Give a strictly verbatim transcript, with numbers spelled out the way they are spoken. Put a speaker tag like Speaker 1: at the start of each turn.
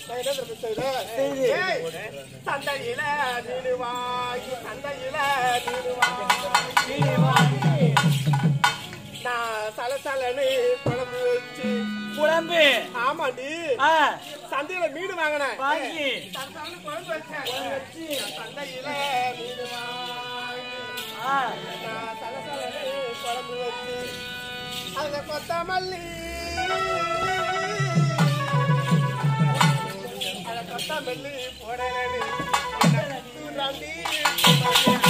Speaker 1: சந்தையில நீடு வாங்கி சந்தையில நீடு வாங்கி நான் சலசலன்னு குழம்பு வச்சு
Speaker 2: குழம்பு
Speaker 1: ஆமாண்டி சந்தையில மீடு வாங்கினேன்
Speaker 2: வாங்கி
Speaker 1: குழம்பு வச்சேன் சந்தையில மீடு வாங்கி நான் சலசலன்னு குழம்பு வச்சு அதுல கொத்தமல்லி அத கொத்தமல்லி போடலன்னு